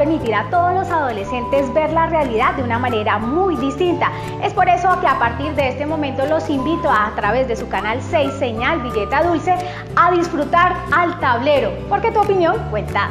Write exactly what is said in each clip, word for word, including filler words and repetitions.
permitir a todos los adolescentes ver la realidad de una manera muy distinta. Es por eso que a partir de este momento los invito a, a través de su canal seis Señal Villeta Dulce a disfrutar Al Tablero, porque tu opinión cuenta.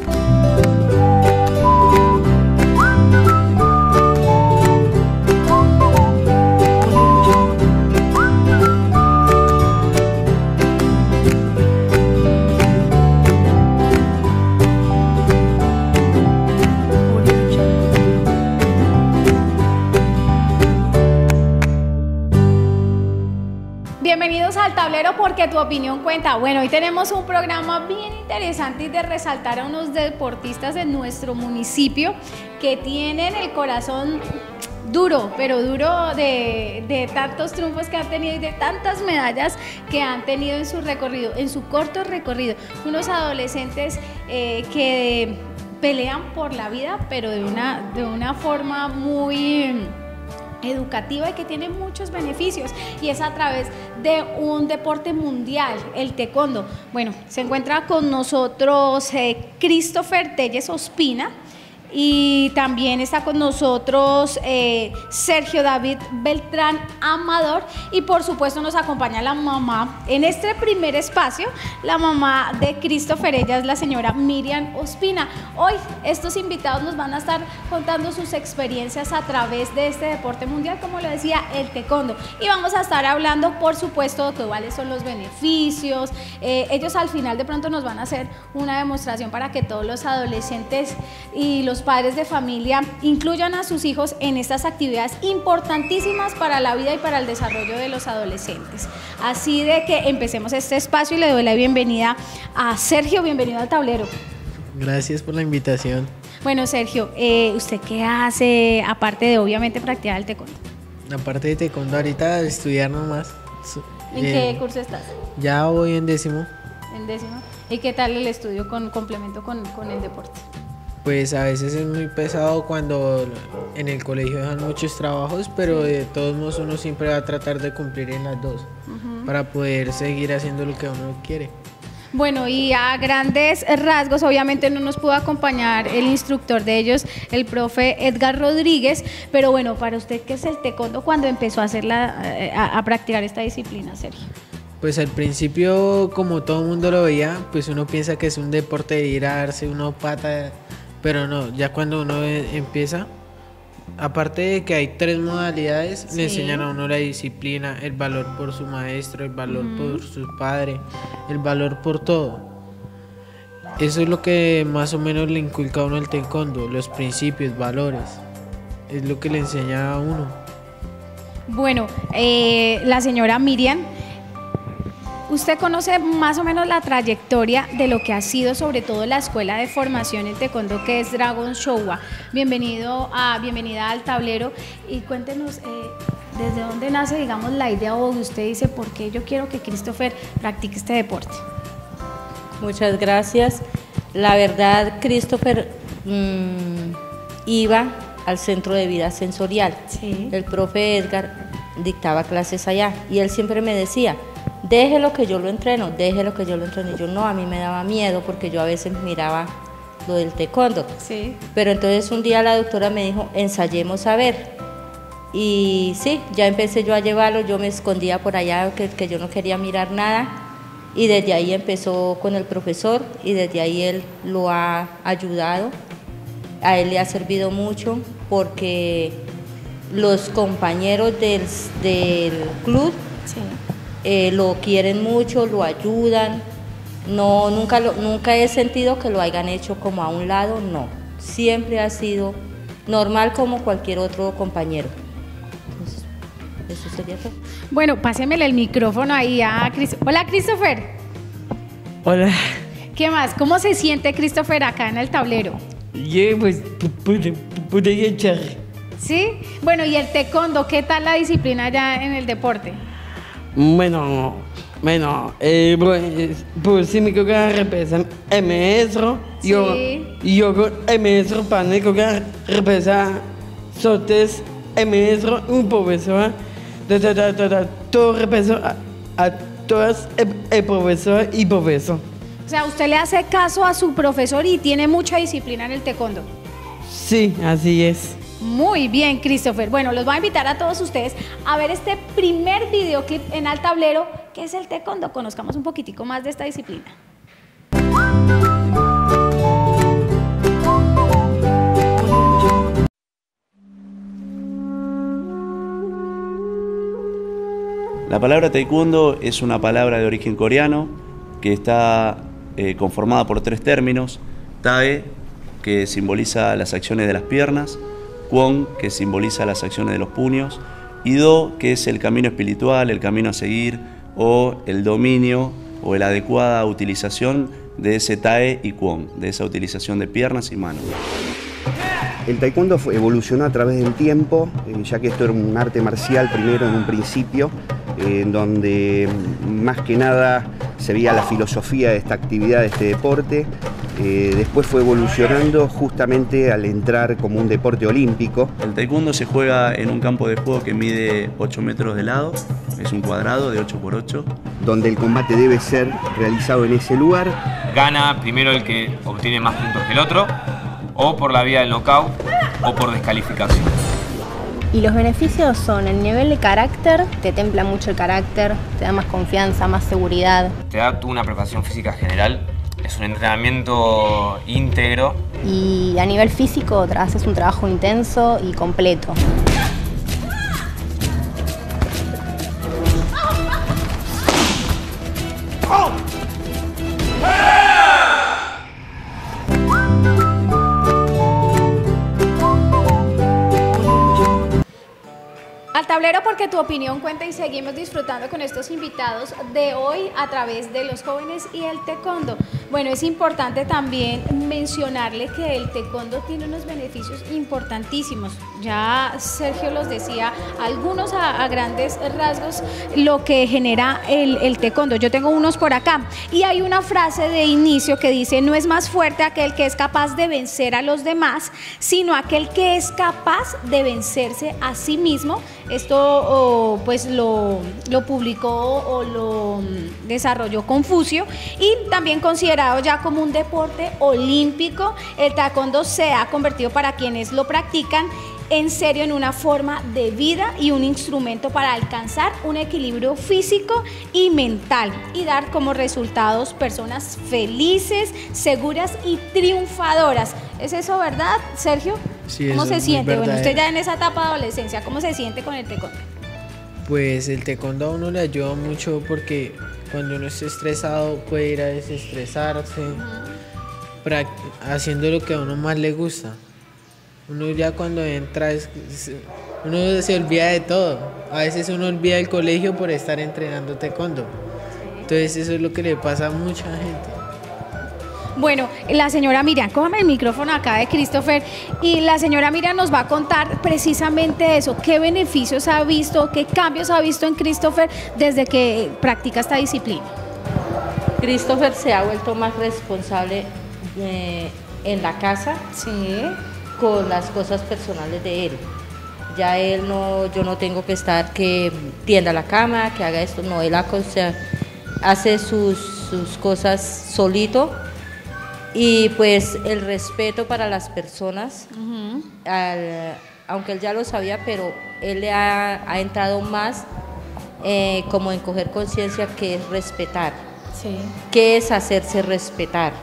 Bienvenidos al Tablero, porque tu opinión cuenta. Bueno, hoy tenemos un programa bien interesante y de resaltar a unos deportistas de nuestro municipio que tienen el corazón duro, pero duro de, de tantos triunfos que han tenido y de tantas medallas que han tenido en su recorrido, en su corto recorrido. Unos adolescentes eh, que pelean por la vida, pero de una, de una forma muy educativa y que tiene muchos beneficios, y es a través de un deporte mundial, el taekwondo. Bueno, se encuentra con nosotros eh, Christopher Telles Ospina, y también está con nosotros eh, Sergio David Beltrán Amador, y por supuesto nos acompaña la mamá en este primer espacio, la mamá de Christopher. Ella es la señora Miriam Ospina. Hoy estos invitados nos van a estar contando sus experiencias a través de este deporte mundial, como lo decía, el taekwondo, y vamos a estar hablando por supuesto de cuáles son los beneficios. Eh, ellos al final de pronto nos van a hacer una demostración para que todos los adolescentes y los padres de familia incluyan a sus hijos en estas actividades importantísimas para la vida y para el desarrollo de los adolescentes. Así de que empecemos este espacio y le doy la bienvenida a Sergio. Bienvenido al Tablero. Gracias por la invitación. Bueno, Sergio, eh, ¿usted qué hace aparte de obviamente practicar el taekwondo? Aparte de taekwondo, ahorita estudiar nomás. ¿En eh, qué curso estás? Ya voy en décimo. En décimo. ¿Y qué tal el estudio con complemento con, con el deporte? Pues a veces es muy pesado cuando en el colegio dejan muchos trabajos, pero de todos modos uno siempre va a tratar de cumplir en las dos, uh-huh, para poder seguir haciendo lo que uno quiere. Bueno, y a grandes rasgos, obviamente no nos pudo acompañar el instructor de ellos, el profe Edgar Rodríguez, pero bueno, para usted, ¿qué es el taekwondo cuando empezó a, hacerla, a, a practicar esta disciplina, Sergio? Pues al principio, como todo el mundo lo veía, pues uno piensa que es un deporte de ir a darse una pata, pero no, ya cuando uno empieza, aparte de que hay tres modalidades, sí, le enseñan a uno la disciplina, el valor por su maestro, el valor uh-huh. por su padre, el valor por todo. Eso es lo que más o menos le inculca a uno el taekwondo, los principios, valores, es lo que le enseña a uno. Bueno, eh, la señora Miriam, ¿usted conoce más o menos la trayectoria de lo que ha sido sobre todo la escuela de formación en taekwondo, que es Dragon Showa? Bienvenido a, bienvenida al Tablero, y cuéntenos eh, desde dónde nace, digamos, la idea, o usted dice, ¿por qué yo quiero que Christopher practique este deporte? Muchas gracias. La verdad, Christopher mmm, iba al centro de vida sensorial. Sí. El profe Edgar dictaba clases allá y él siempre me decía, déjelo que yo lo entreno, déjelo que yo lo entreno. Y yo no, a mí me daba miedo porque yo a veces miraba lo del taekwondo. Sí. Pero entonces un día la doctora me dijo, ensayemos a ver. Y sí, ya empecé yo a llevarlo, yo me escondía por allá, que, que yo no quería mirar nada. Y desde ahí empezó con el profesor y desde ahí él lo ha ayudado. A él le ha servido mucho porque los compañeros del, del club, sí, Eh, lo quieren mucho, lo ayudan. No, nunca, lo, nunca he sentido que lo hayan hecho como a un lado, no. Siempre ha sido normal como cualquier otro compañero. Entonces, eso sería todo. Bueno, pásemele el micrófono ahí a Christopher. Hola, Christopher. Hola. ¿Qué más? ¿Cómo se siente Christopher acá en el Tablero? Yo, pues, pude, pude echar. ¿Sí? Bueno, ¿y el taekwondo? ¿Qué tal la disciplina ya en el deporte? Bueno, bueno, eh, pues, pues si mi coca represa el maestro, sí, yo, yo el maestro para coca represa sotes el maestro, un profesor, todo represa a, a todas el, el profesor y profesor. O sea, usted le hace caso a su profesor y tiene mucha disciplina en el taekwondo. Sí, así es. Muy bien, Christopher. Bueno, los voy a invitar a todos ustedes a ver este primer videoclip en al tablero, que es el taekwondo. Conozcamos un poquitico más de esta disciplina. La palabra taekwondo es una palabra de origen coreano que está eh, conformada por tres términos: tae, que simboliza las acciones de las piernas; kwon, que simboliza las acciones de los puños; y do, que es el camino espiritual, el camino a seguir, o el dominio o la adecuada utilización de ese tae y kwon, de esa utilización de piernas y manos. El taekwondo evolucionó a través del tiempo, eh, ya que esto era un arte marcial primero en un principio, eh, en donde más que nada se veía la filosofía de esta actividad, de este deporte. Eh, después fue evolucionando justamente al entrar como un deporte olímpico. El taekwondo se juega en un campo de juego que mide ocho metros de lado, es un cuadrado de ocho por ocho. Donde el combate debe ser realizado en ese lugar. Gana primero el que obtiene más puntos que el otro, o por la vía del knockout, o por descalificación. Y los beneficios son el nivel de carácter, te templa mucho el carácter, te da más confianza, más seguridad. Te da tú una preparación física general, es un entrenamiento íntegro. Y a nivel físico haces un trabajo intenso y completo. Al tablero, porque tu opinión cuenta, y seguimos disfrutando con estos invitados de hoy a través de los jóvenes y el taekwondo. Bueno, es importante también mencionarle que el taekwondo tiene unos beneficios importantísimos. Ya Sergio los decía, algunos a, a grandes rasgos, lo que genera el, el taekwondo. Yo tengo unos por acá y hay una frase de inicio que dice: no es más fuerte aquel que es capaz de vencer a los demás, sino aquel que es capaz de vencerse a sí mismo. Esto oh, pues lo, lo publicó o lo desarrolló Confucio, y también considerado ya como un deporte olímpico, el taekwondo se ha convertido para quienes lo practican en serio en una forma de vida y un instrumento para alcanzar un equilibrio físico y mental y dar como resultados personas felices, seguras y triunfadoras. ¿Es eso verdad, Sergio? Sí, ¿Cómo eso se es muy siente? Bueno, usted verdadero. ya en esa etapa de adolescencia, ¿cómo se siente con el taekwondo? Pues el taekwondo a uno le ayuda mucho porque cuando uno está estresado puede ir a desestresarse, prac- haciendo lo que a uno más le gusta. Uno ya cuando entra, es- es- uno se olvida de todo. A veces uno olvida el colegio por estar entrenando taekwondo. Entonces eso es lo que le pasa a mucha gente. Bueno, la señora Miriam, cójame el micrófono acá de Christopher, y la señora Miriam nos va a contar precisamente eso, qué beneficios ha visto, qué cambios ha visto en Christopher desde que practica esta disciplina. Christopher se ha vuelto más responsable eh, en la casa, Sí. con las cosas personales de él. Ya él no, yo no tengo que estar que tienda la cama, que haga esto, no, él hace, o sea, hace sus, sus cosas solito, y pues el respeto para las personas, Uh-huh. al- aunque él ya lo sabía, pero él le ha, ha entrado más eh, como en coger conciencia que es respetar, Sí. que es hacerse respetar.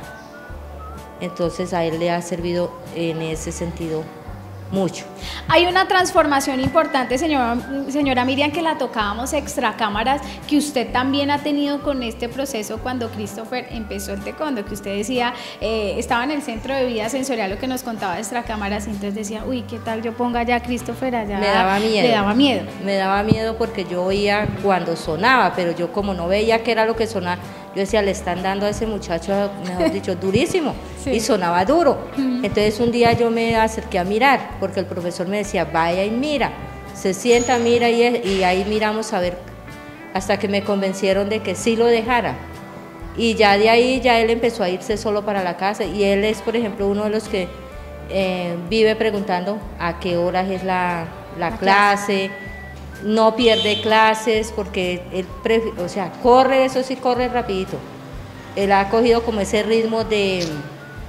Entonces a él le ha servido en ese sentido mucho. Hay una transformación importante, señora, señora Miriam, que la tocábamos extra cámaras, que usted también ha tenido con este proceso cuando Christopher empezó el taekwondo, que usted decía, eh, estaba en el centro de vida sensorial, lo que nos contaba extra cámaras, y entonces decía, uy, ¿qué tal yo ponga ya a Christopher allá? Me daba miedo. Le daba miedo. Me daba miedo porque yo oía cuando sonaba, pero yo como no veía qué era lo que sonaba, yo decía, le están dando a ese muchacho, mejor dicho, durísimo, Sí. y sonaba duro. Entonces un día yo me acerqué a mirar, porque el profesor me decía, vaya y mira, se sienta, mira, y, y ahí miramos a ver, hasta que me convencieron de que sí lo dejara. Y ya de ahí, ya él empezó a irse solo para la casa, y él es, por ejemplo, uno de los que eh, vive preguntando a qué horas es la, la La clase, no pierde clases, porque él, prefi- o sea, corre, eso sí, corre rapidito. Él ha cogido como ese ritmo de,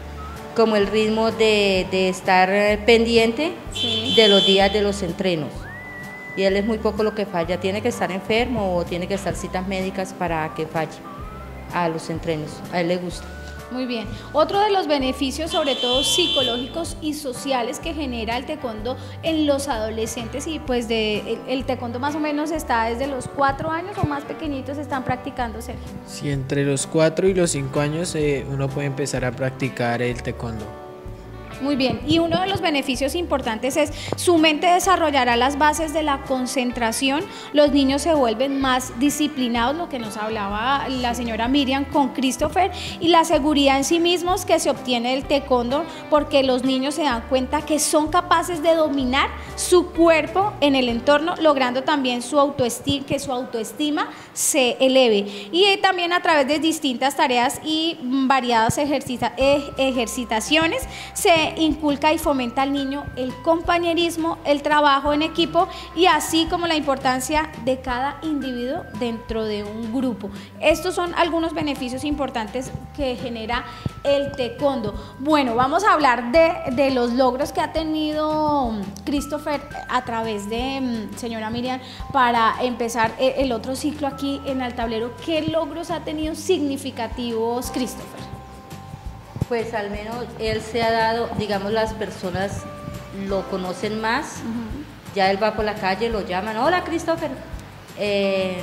como el ritmo de, de estar pendiente sí. de los días de los entrenos. Y él es muy poco lo que falla, tiene que estar enfermo o tiene que estar citas médicas para que falle a los entrenos, a él le gusta. Muy bien. Otro de los beneficios, sobre todo psicológicos y sociales, que genera el taekwondo en los adolescentes, y pues de el, el taekwondo más o menos está desde los cuatro años o más pequeñitos están practicando, Sergio. Sí, entre los cuatro y los cinco años eh, uno puede empezar a practicar el taekwondo. Muy bien, y uno de los beneficios importantes es su mente desarrollará las bases de la concentración, los niños se vuelven más disciplinados, lo que nos hablaba la señora Miriam con Christopher, y la seguridad en sí mismos que se obtiene del taekwondo, porque los niños se dan cuenta que son capaces de dominar su cuerpo en el entorno, logrando también su autoestima, que su autoestima se eleve, y también a través de distintas tareas y variadas ejercita, ejercitaciones se inculca y fomenta al niño el compañerismo, el trabajo en equipo y así como la importancia de cada individuo dentro de un grupo. Estos son algunos beneficios importantes que genera el taekwondo. Bueno, vamos a hablar de, de los logros que ha tenido Christopher a través de señora Miriam para empezar el otro ciclo aquí en el tablero. ¿Qué logros ha tenido significativos Christopher? Pues al menos él se ha dado, digamos, las personas lo conocen más, uh-huh. ya él va por la calle, lo llaman, hola Christopher, eh,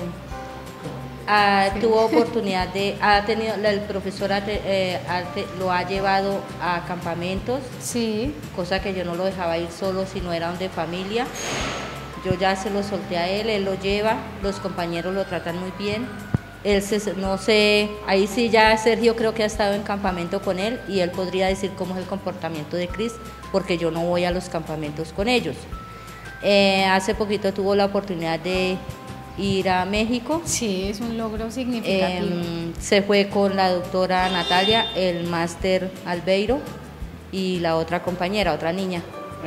ah, sí. tuvo oportunidad de, ha tenido, el profesor arte, eh, arte lo ha llevado a campamentos, sí. cosa que yo no lo dejaba ir solo si no eran de familia, yo ya se lo solté a él, él lo lleva, los compañeros lo tratan muy bien. Él se, no sé, ahí sí ya Sergio creo que ha estado en campamento con él y él podría decir cómo es el comportamiento de Chris, porque yo no voy a los campamentos con ellos. Eh, hace poquito tuvo la oportunidad de ir a México. Sí, es un logro significativo. Eh, se fue con la doctora Natalia, el máster Albeiro y la otra compañera, otra niña.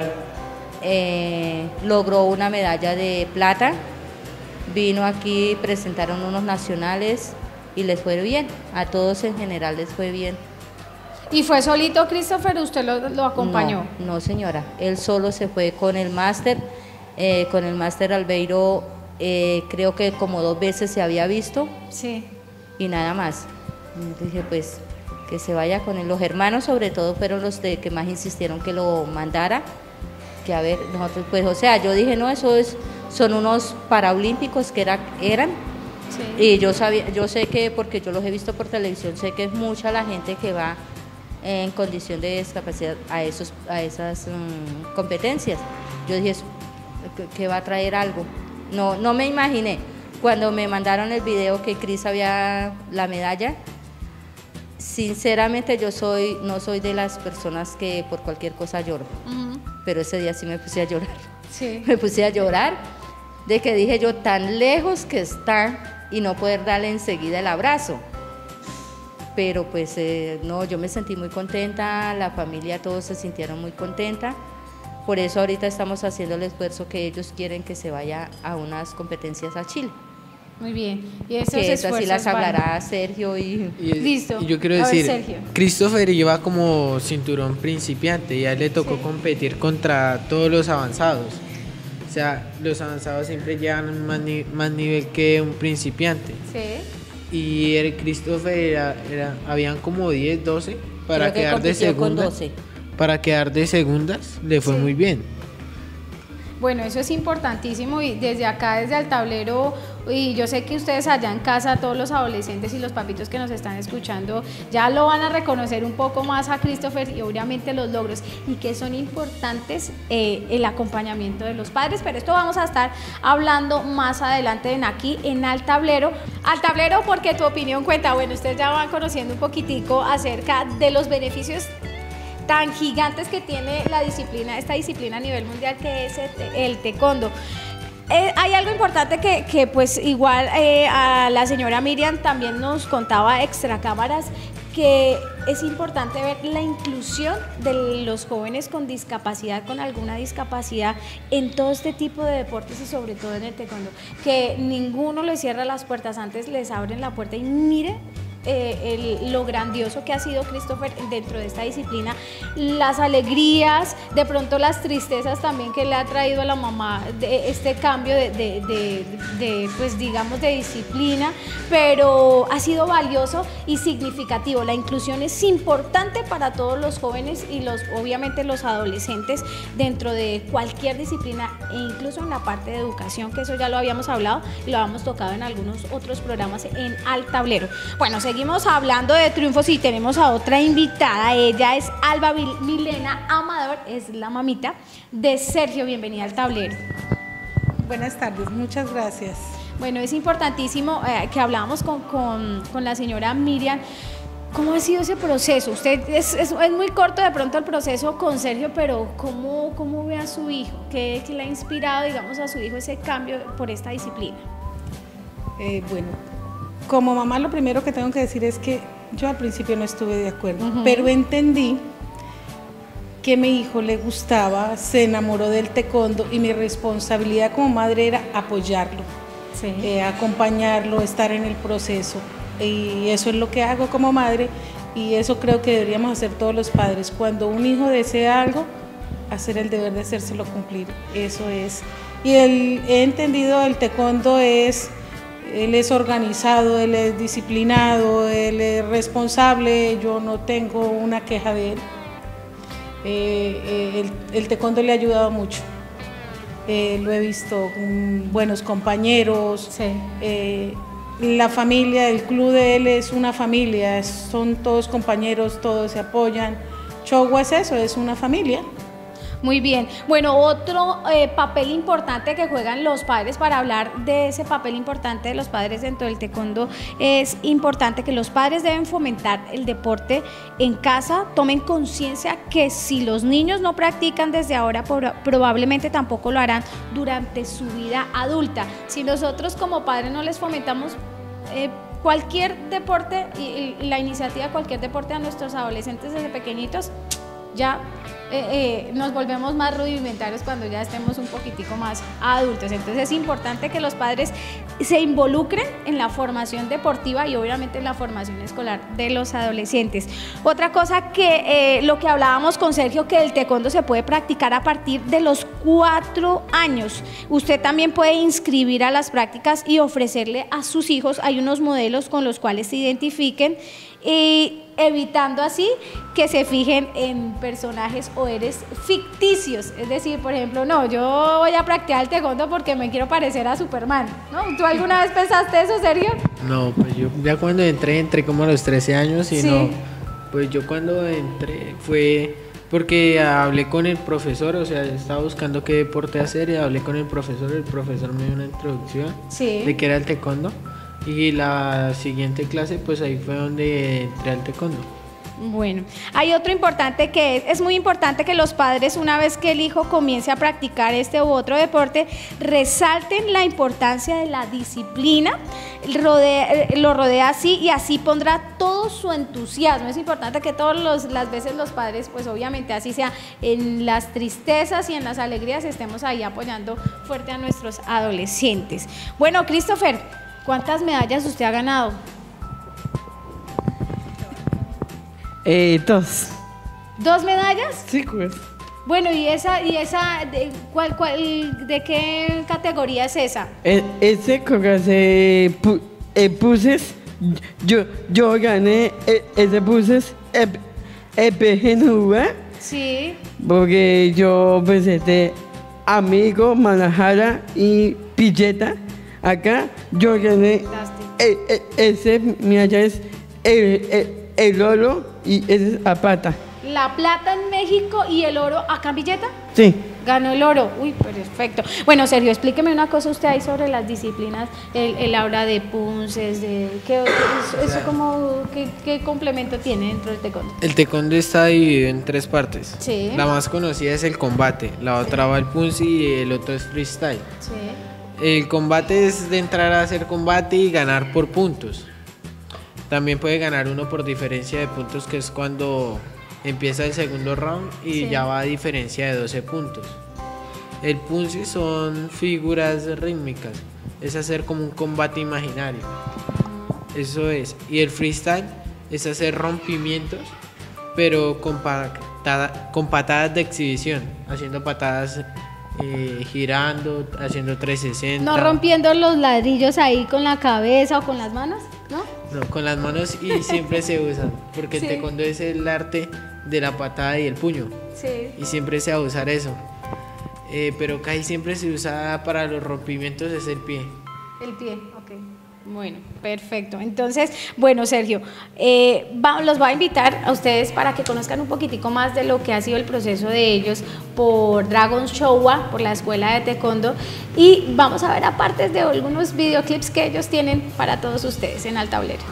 Eh, logró una medalla de plata. Vino aquí, presentaron unos nacionales y les fue bien, a todos en general les fue bien. ¿Y fue solito Christopher, usted lo, lo acompañó? No, no señora, él solo se fue con el máster, eh, con el máster Albeiro, eh, creo que como dos veces se había visto, sí. y nada más. Y dije pues que se vaya con él, los hermanos sobre todo fueron los de, que más insistieron que lo mandara, que a ver, nosotros pues, o sea, yo dije no, eso es... son unos paraolímpicos que era, eran sí. y yo sabía, yo sé que porque yo los he visto por televisión, sé que es mucha la gente que va en condición de discapacidad a esos, a esas um, competencias. Yo dije que, que va a traer algo. No, no me imaginé cuando me mandaron el video que Chris había la medalla. Sinceramente yo soy, no soy de las personas que por cualquier cosa lloro, uh-huh. pero ese día sí me puse a llorar. Sí. Me puse a llorar de que dije yo tan lejos que estar y no poder darle enseguida el abrazo, pero pues eh, no, yo me sentí muy contenta, la familia todos se sintieron muy contenta, por eso ahorita estamos haciendo el esfuerzo que ellos quieren que se vaya a unas competencias a Chile. Muy bien, y esos que eso así las hablará van. Sergio y... y listo. Y yo quiero decir, ver, Christopher iba como cinturón principiante y a él le tocó sí. competir contra todos los avanzados. O sea, los avanzados siempre llevan más, ni más nivel que un principiante. Sí. Y el Christopher era, era, habían como diez, doce para Creo quedar de segundas. Para quedar de segundas le fue sí. muy bien. Bueno, eso es importantísimo y desde acá, desde el tablero, y yo sé que ustedes allá en casa, todos los adolescentes y los papitos que nos están escuchando, ya lo van a reconocer un poco más a Christopher y obviamente los logros y que son importantes eh, el acompañamiento de los padres, pero esto vamos a estar hablando más adelante en aquí en Al Tablero. Al Tablero porque tu opinión cuenta. Bueno, ustedes ya van conociendo un poquitico acerca de los beneficios tan gigantes que tiene la disciplina, esta disciplina a nivel mundial que es el taekwondo. Eh, hay algo importante que, que pues igual eh, a la señora Miriam también nos contaba extra cámaras, que es importante ver la inclusión de los jóvenes con discapacidad, con alguna discapacidad en todo este tipo de deportes y sobre todo en el taekwondo, que ninguno les cierra las puertas, antes les abren la puerta y mire eh, el, lo grandioso que ha sido Christopher dentro de esta disciplina, las alegrías, de pronto las tristezas también que le ha traído a la mamá de este cambio de, de, de, de pues digamos, de disciplina, pero ha sido valioso y significativo. La inclusión es importante para todos los jóvenes y los, obviamente los adolescentes dentro de cualquier disciplina e incluso en la parte de educación, que eso ya lo habíamos hablado y lo habíamos tocado en algunos otros programas en Al Tablero. Bueno, seguimos hablando de triunfos y tenemos a otra invitada. Ella es Alba Milena Amador, es la mamita de Sergio. Bienvenida al Tablero. Buenas tardes, muchas gracias. Bueno, es importantísimo eh, que hablábamos con, con, con la señora Miriam. ¿Cómo ha sido ese proceso? Usted es, es, es muy corto de pronto el proceso con Sergio, pero ¿cómo, cómo ve a su hijo? ¿Qué, qué le ha inspirado, digamos, a su hijo ese cambio por esta disciplina? Eh, bueno, como mamá lo primero que tengo que decir es que yo al principio no estuve de acuerdo, uh-huh. pero entendí que a mi hijo le gustaba, se enamoró del taekwondo y mi responsabilidad como madre era apoyarlo, sí. eh, acompañarlo, estar en el proceso. Y eso es lo que hago como madre y eso creo que deberíamos hacer todos los padres. Cuando un hijo desea algo, hacer el deber de hacérselo cumplir, eso es. Y el, he entendido el taekwondo es, él es organizado, él es disciplinado, él es responsable, yo no tengo una queja de él. Eh, eh, el, el taekwondo le ha ayudado mucho. Eh, lo he visto con buenos compañeros. Sí. Eh, La familia, el club de él es una familia, son todos compañeros, todos se apoyan. Chogua es eso, es una familia. Muy bien. Bueno, otro eh, papel importante que juegan los padres, para hablar de ese papel importante de los padres dentro del taekwondo, es importante que los padres deben fomentar el deporte en casa, tomen conciencia que si los niños no practican desde ahora, probablemente tampoco lo harán durante su vida adulta. Si nosotros como padres no les fomentamos eh, cualquier deporte y, y la iniciativa de cualquier deporte a nuestros adolescentes desde pequeñitos, ya eh, eh, nos volvemos más rudimentarios cuando ya estemos un poquitico más adultos. Entonces es importante que los padres se involucren en la formación deportiva y obviamente en la formación escolar de los adolescentes. Otra cosa que eh, lo que hablábamos con Sergio, que el taekwondo se puede practicar a partir de los cuatro años. Usted también puede inscribir a las prácticas y ofrecerle a sus hijos, hay unos modelos con los cuales se identifiquen, y evitando así que se fijen en personajes o héroes ficticios. Es decir, por ejemplo, no, yo voy a practicar el taekwondo porque me quiero parecer a Superman, ¿no? ¿Tú alguna vez pensaste eso, Sergio? No, pues yo ya cuando entré, entré como a los trece años y sí. no, pues yo cuando entré fue porque hablé con el profesor, o sea, estaba buscando qué deporte hacer y hablé con el profesor, el profesor me dio una introducción sí. de qué era el taekwondo. Y la siguiente clase, pues ahí fue donde entré al taekwondo. Bueno, hay otro importante que es, es muy importante que los padres, una vez que el hijo comience a practicar este u otro deporte, resalten la importancia de la disciplina, rodea, lo rodea así y así pondrá todo su entusiasmo. Es importante que todas las veces los padres, pues obviamente así sea, en las tristezas y en las alegrías estemos ahí apoyando fuerte a nuestros adolescentes. Bueno, Christopher, ¿cuántas medallas usted ha ganado? Eh, dos. ¿Dos medallas? Sí, pues. Bueno, ¿y esa, y esa de, cuál, cuál, de qué categoría es esa? E, ese que se pu, eh, puses, yo, yo gané eh, ese puses E P G N V. Sí. Porque yo presenté amigo, Manajara y Pilleta. Acá yo gané, eh, eh, ese medalla es el, el, el oro y ese es la plata. La plata en México y el oro acá en Villeta. Sí. Ganó el oro. Uy, perfecto. Bueno, Sergio, explíqueme una cosa usted ahí sobre las disciplinas, el, el habla de punces, de ¿qué, eso, eso como, ¿qué, qué complemento tiene dentro del taekwondo? El taekwondo está dividido en tres partes. Sí. La más conocida es el combate, la otra va el punzi y el otro es freestyle. Sí. El combate es de entrar a hacer combate y ganar por puntos. También puede ganar uno por diferencia de puntos, que es cuando empieza el segundo round y sí. ya va a diferencia de doce puntos. El punzi son figuras rítmicas, es hacer como un combate imaginario. Eso es. Y el freestyle es hacer rompimientos, pero con, patada, con patadas de exhibición, haciendo patadas eh, girando, haciendo trescientos sesenta. No rompiendo los ladrillos ahí con la cabeza o con las manos, ¿no? No, con las manos y siempre se usan, porque Sí. el taekwondo es el arte de la patada y el puño. Sí. Y siempre se va a usar eso. Eh, pero casi siempre se usa para los rompimientos es el pie. El pie, ok. Bueno, perfecto. Entonces, bueno, Sergio, eh, va- los voy a invitar a ustedes para que conozcan un poquitico más de lo que ha sido el proceso de ellos por Dragon Showa, por la escuela de taekwondo, y vamos a ver aparte de algunos videoclips que ellos tienen para todos ustedes en el tablero.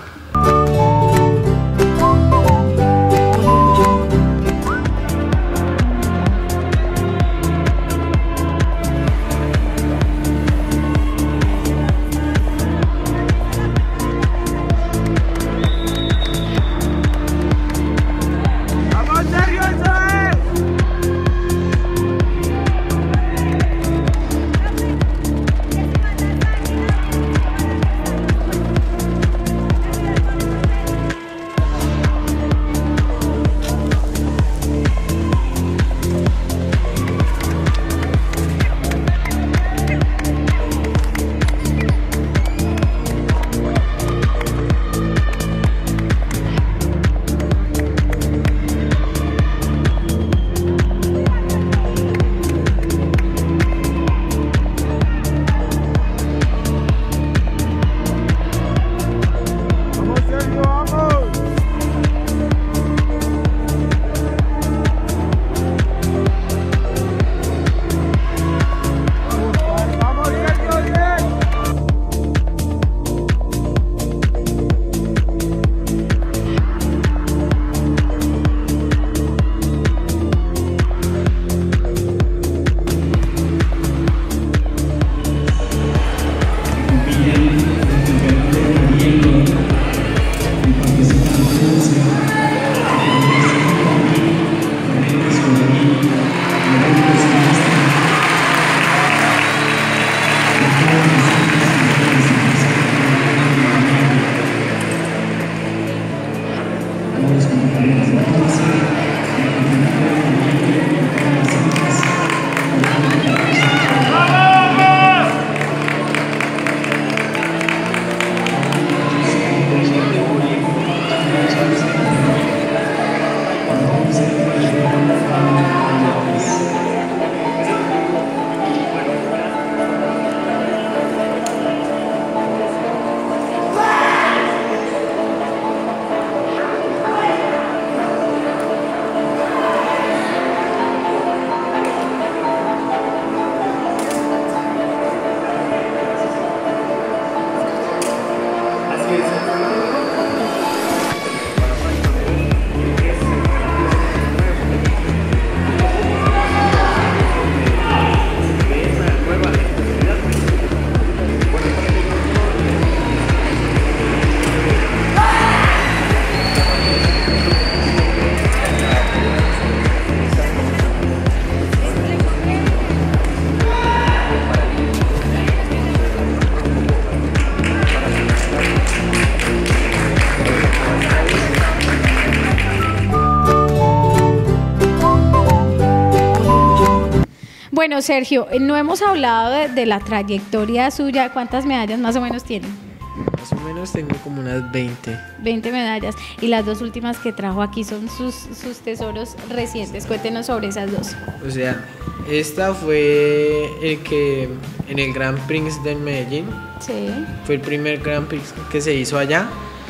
Bueno, Sergio, no hemos hablado de, de la trayectoria suya. ¿Cuántas medallas más o menos tiene? Más o menos tengo como unas veinte. veinte medallas. Y las dos últimas que trajo aquí son sus, sus tesoros recientes. Cuéntenos sobre esas dos. O sea, esta fue el que en el Grand Prix del Medellín. Sí. Fue el primer Grand Prix que se hizo allá.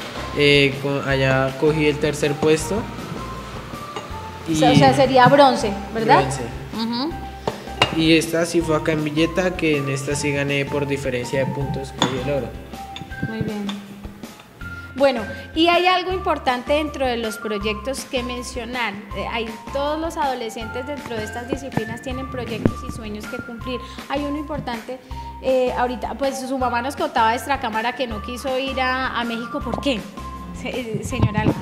Eh, con, allá cogí el tercer puesto. O sea, o sea, sería bronce, ¿verdad? Bronce. Uh-huh. Y esta sí fue acá en Villeta, que en esta sí gané por diferencia de puntos, cogí el oro. Muy bien. Bueno, y hay algo importante dentro de los proyectos que mencionar. Eh, hay, todos los adolescentes dentro de estas disciplinas tienen proyectos y sueños que cumplir. Hay uno importante, eh, ahorita, pues su mamá nos contaba de extra cámara que no quiso ir a, a México. ¿Por qué, Se, señora Alba?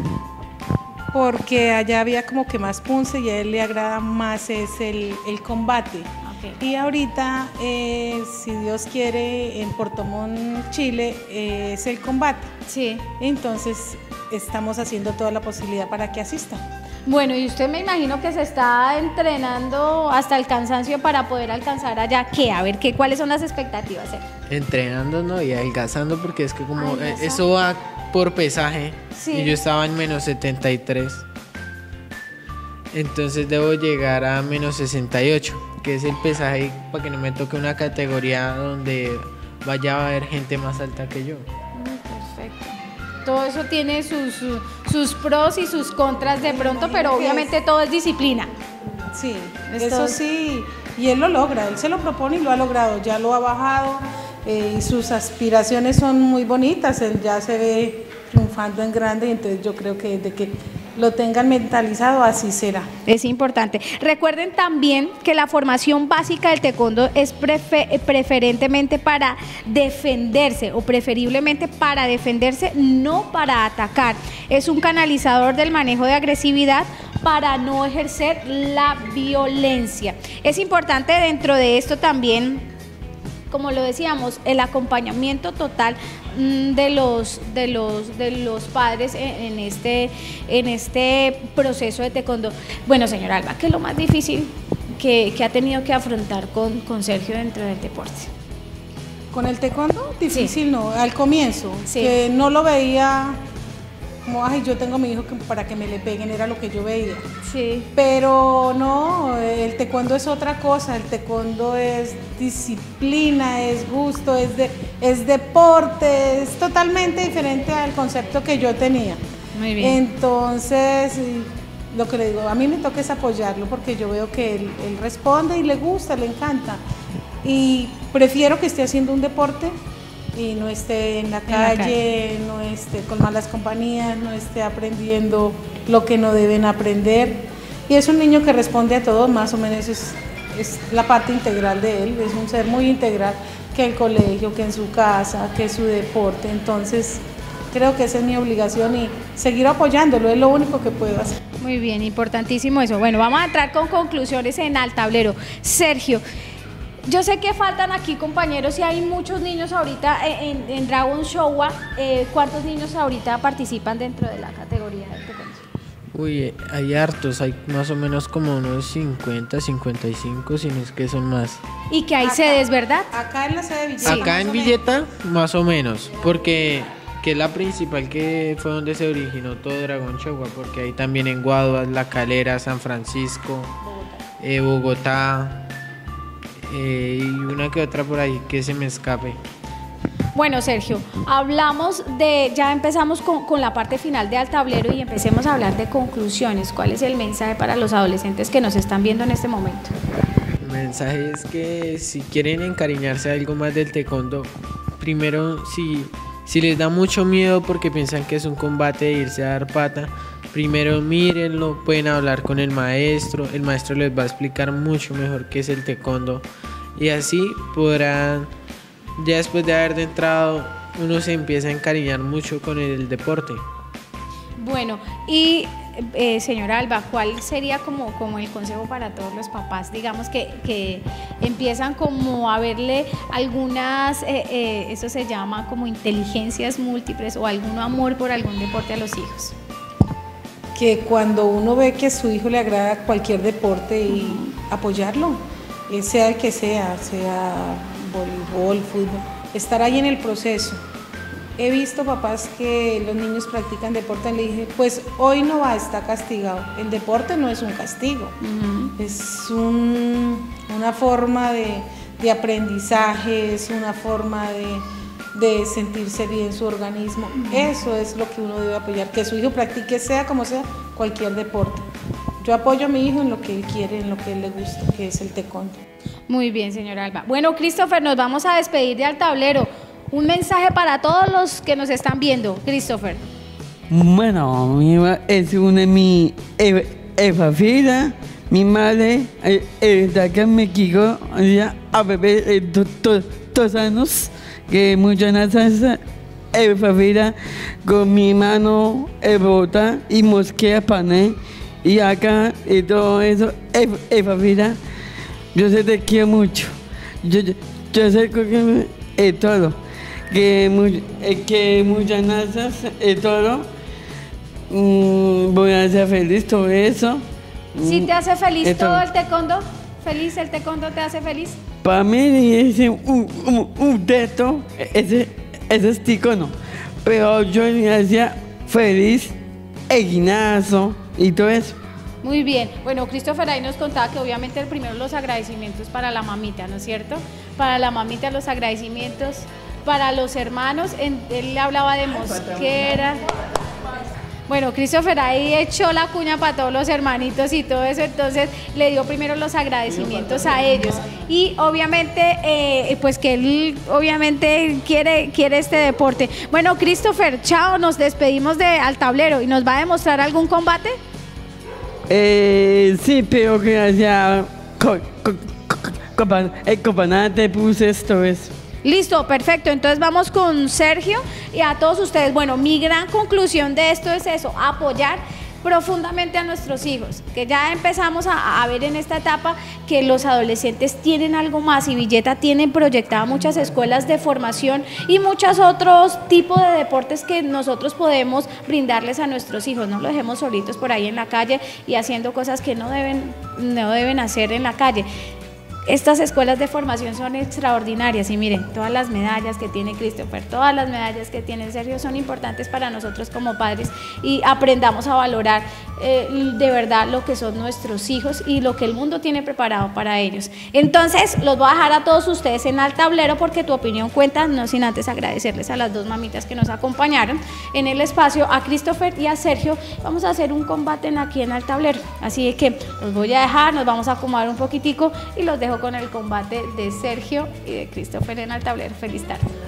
Porque allá había como que más punce y a él le agrada más es el, el combate. Ok. Okay. Y ahorita, eh, si Dios quiere, en Puerto Montt, Chile, eh, es el combate. Sí. Entonces, estamos haciendo toda la posibilidad para que asistan. Bueno, y usted me imagino que se está entrenando hasta el cansancio para poder alcanzar allá. ¿Qué? A ver, ¿qué, ¿cuáles son las expectativas? Eh? Entrenando, ¿no? Y adelgazando, porque es que como eh, Adelgazando. eso va por pesaje. Sí. Y yo estaba en menos setenta y tres. Entonces debo llegar a menos sesenta y ocho, que es el pesaje para que no me toque una categoría donde vaya a haber gente más alta que yo. Perfecto. Todo eso tiene sus, sus, sus pros y sus contras de pronto, pero obviamente todo es disciplina. Sí, Esto eso es- sí, y él lo logra, él se lo propone y lo ha logrado, ya lo ha bajado eh, y sus aspiraciones son muy bonitas, él ya se ve triunfando en grande y entonces yo creo que desde que lo tengan mentalizado así será. Es importante. Recuerden también que la formación básica del taekwondo es prefe- preferentemente para defenderse o preferiblemente para defenderse, no para atacar. Es un canalizador del manejo de agresividad para no ejercer la violencia. Es importante dentro de esto también, como lo decíamos, el acompañamiento total mm, de los de los de los padres en, en este en este proceso de taekwondo. Bueno, señor Alba, ¿qué es lo más difícil que, que ha tenido que afrontar con, con Sergio dentro del deporte? Con el taekwondo, difícil Sí. no, al comienzo, Sí. que no lo veía como, ay, yo tengo a mi hijo que- para que me le peguen, era lo que yo veía. Sí. Pero no, el taekwondo es otra cosa, el taekwondo es disciplina, es gusto, es, de, es deporte, es totalmente diferente al concepto que yo tenía. Muy bien. Entonces, y lo que le digo, a mí me toca es apoyarlo porque yo veo que él, él responde y le gusta, le encanta. Y prefiero que esté haciendo un deporte y no esté en la la calle, calle. no esté con malas compañías, no esté aprendiendo lo que no deben aprender. Y es un niño que responde a todo, más o menos es, es la parte integral de él, es un ser muy integral, que el colegio, que en su casa, que su deporte. Entonces, creo que esa es mi obligación y seguir apoyándolo, es lo único que puedo hacer. Muy bien, importantísimo eso. Bueno, vamos a entrar con conclusiones en al tablero. Sergio, yo sé que faltan aquí compañeros y hay muchos niños ahorita en, en, en Dragon Showa. Eh, ¿Cuántos niños ahorita participan dentro de la categoría de taekwondo? Uy, hay hartos, hay más o menos como unos cincuenta, cincuenta y cinco, si no es que son más. Y que hay Acá. sedes, ¿verdad? Acá en la sede de Villeta. Acá más en o menos. Villeta, más o menos, porque que es la principal, que fue donde se originó todo Dragon Showa, porque hay también en Guaduas, La Calera, San Francisco, eh, Bogotá, eh, y una que otra por ahí que se me escape. Bueno, Sergio, hablamos de, ya empezamos con, con la parte final de al tablero y empecemos a hablar de conclusiones. ¿Cuál es el mensaje para los adolescentes que nos están viendo en este momento? El mensaje es que si quieren encariñarse a algo más del taekwondo, primero si, si les da mucho miedo porque piensan que es un combate de irse a dar pata, primero mírenlo, pueden hablar con el maestro, el maestro les va a explicar mucho mejor qué es el taekwondo y así podrán, ya después de haber entrado, uno se empieza a encariñar mucho con el deporte. Bueno, y eh, señor Alba, ¿cuál sería como, como el consejo para todos los papás? Digamos que, que empiezan como a verle algunas, eh, eh, eso se llama como inteligencias múltiples o algún amor por algún deporte a los hijos. Que cuando uno ve que a su hijo le agrada cualquier deporte y apoyarlo, eh, sea el que sea, sea voleibol, fútbol, estar ahí en el proceso. He visto papás que los niños practican deporte y le dije, pues hoy no va, está castigado. El deporte no es un castigo, uh-huh. es un, una forma de, de aprendizaje, es una forma de, de sentirse bien su organismo. Uh-huh. Eso es lo que uno debe apoyar, que su hijo practique, sea como sea, cualquier deporte. Yo apoyo a mi hijo en lo que él quiere, en lo que él le gusta, que es el taekwondo. Muy bien, señor Alba. Bueno, Christopher, nos vamos a despedir de al tablero. Un mensaje para todos los que nos están viendo, Christopher. Bueno, mi mamá es una de mi Eva Fila, mi madre está acá en México, ya a bebé dos años, que muchas gracias Eva Fila con mi mano Evota y Mosquea Pané, y acá y todo eso, Eva Fila. yo sé te quiero mucho. Yo, yo, yo sé que es todo. Que, muy, eh, que muchas gracias es todo. Mm, voy a ser feliz todo eso. ¿Sí te hace feliz Esto. todo el taekwondo? ¿Feliz el taekwondo te hace feliz? Para mí es un, un, un teto, ese, ese es ticono. Pero yo me hacía feliz, el gimnasio y todo eso. Muy bien. Bueno, Christopher ahí nos contaba que obviamente el primero los agradecimientos para la mamita, ¿no es cierto? Para la mamita los agradecimientos, para los hermanos, en, él le hablaba de Mosquera. Bueno, Christopher ahí echó la cuña para todos los hermanitos y todo eso, entonces le dio primero los agradecimientos a ellos. Y obviamente, eh, pues que él obviamente quiere, quiere este deporte. Bueno, Christopher, chao, nos despedimos de al tablero y nos va a demostrar algún combate. Eh, sí, pero gracias. Co, co, co, co, el comandante puse esto es. Listo, perfecto. Entonces vamos con Sergio y a todos ustedes. Bueno, mi gran conclusión de esto es eso, apoyar profundamente a nuestros hijos, que ya empezamos a, a ver en esta etapa que los adolescentes tienen algo más y Villeta tiene proyectada muchas escuelas de formación y muchos otros tipos de deportes que nosotros podemos brindarles a nuestros hijos. No los dejemos solitos por ahí en la calle y haciendo cosas que no deben, no deben hacer en la calle. Estas escuelas de formación son extraordinarias y miren, todas las medallas que tiene Christopher, todas las medallas que tiene Sergio son importantes para nosotros como padres y aprendamos a valorar eh, de verdad lo que son nuestros hijos y lo que el mundo tiene preparado para ellos. Entonces, los voy a dejar a todos ustedes en el tablero porque tu opinión cuenta, no sin antes agradecerles a las dos mamitas que nos acompañaron en el espacio, a Christopher y a Sergio. Vamos a hacer un combate en aquí en el tablero, así que los voy a dejar, nos vamos a acomodar un poquitico y los dejo con el combate de Sergio y de Christopher en el tablero. Feliz tarde.